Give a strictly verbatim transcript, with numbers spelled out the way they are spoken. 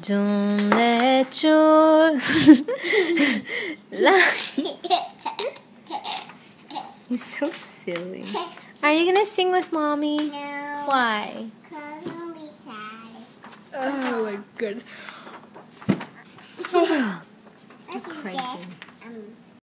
Don't let your You're so silly. Are you gonna sing with mommy? No. Why? Because I'll be sad. Oh my goodness. That's Crazy.